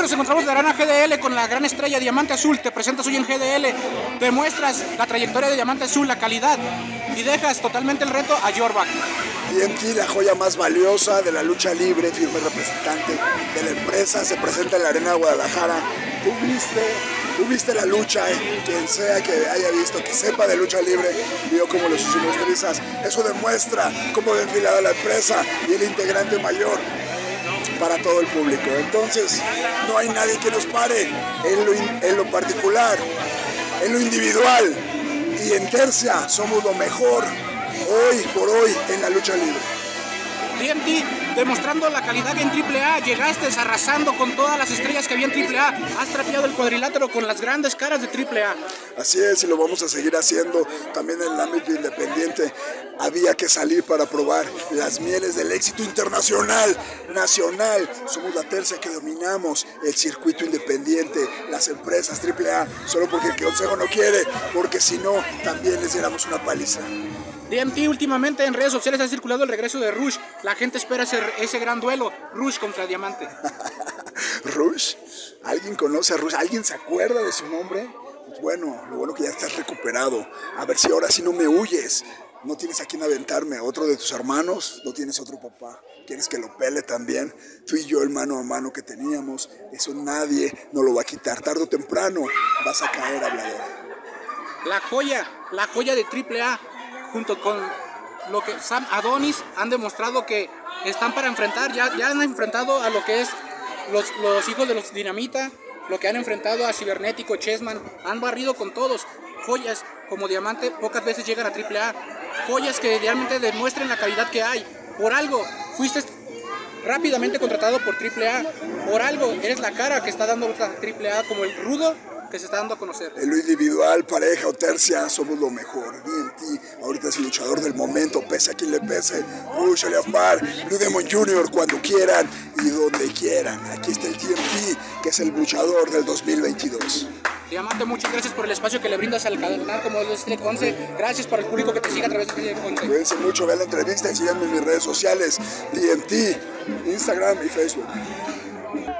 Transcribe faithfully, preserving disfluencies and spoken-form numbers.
nos encontramos de Arena G D L con la gran estrella Diamante Azul. Te presentas hoy en G D L, demuestras la trayectoria de Diamante Azul, la calidad, y dejas totalmente el reto a Yorback. D M T, la joya más valiosa de la lucha libre, firme representante de la empresa, se presenta en la Arena de Guadalajara. Tú viste, tú viste la lucha, eh. Quien sea que haya visto, que sepa de lucha libre, vio cómo los ilustrizas. Eso demuestra cómo va enfilada la empresa y el integrante mayor para todo el público. Entonces, no hay nadie que nos pare en lo, en lo particular, en lo individual, y en tercia somos lo mejor hoy por hoy en la lucha libre. D M T, demostrando la calidad en triple A, llegaste arrasando con todas las estrellas que había en triple A, has trapeado el cuadrilátero con las grandes caras de triple A. Así es, y lo vamos a seguir haciendo también en el ámbito independiente. Había que salir para probar las mieles del éxito internacional, nacional. Somos la tercia que dominamos el circuito independiente, las empresas triple A, solo porque el consejo no quiere, porque si no, también les diéramos una paliza. D M T, últimamente en redes sociales ha circulado el regreso de Rush. La gente espera ese, ese gran duelo, Rush contra Diamante. ¿Rush? ¿Alguien conoce a Rush? ¿Alguien se acuerda de su nombre? Pues bueno, lo bueno que ya estás recuperado. A ver si ahora sí no me huyes. No tienes a quién aventarme. ¿Otro de tus hermanos? ¿No tienes otro papá? ¿Quieres que lo pele también? Tú y yo, el mano a mano que teníamos. Eso nadie nos lo va a quitar. Tarde o temprano vas a caer, hablador. La joya, la joya de triple A. Junto con lo que Sam Adonis han demostrado que están para enfrentar, ya, ya han enfrentado a lo que es los, los hijos de los Dinamita, lo que han enfrentado a Cibernético, Chessman, han barrido con todos. Joyas como Diamante pocas veces llegan a triple A, joyas que realmente demuestren la calidad que hay. Por algo fuiste rápidamente contratado por triple A, por algo eres la cara que está dando a triple A como el rudo que se está dando a conocer. En lo individual, pareja o tercia, somos lo mejor. D M T ahorita es el luchador del momento, pese a quien le pese. Rush, Leopard, Blue Demon junior, cuando quieran y donde quieran. Aquí está el D M T, que es el luchador del dos mil veintidós. Diamante, muchas gracias por el espacio que le brindas al canal como el Street once. Gracias para el público que te sigue a través de Street once. Cuídense mucho, vean la entrevista y síganme en mis redes sociales. D M T, Instagram y Facebook.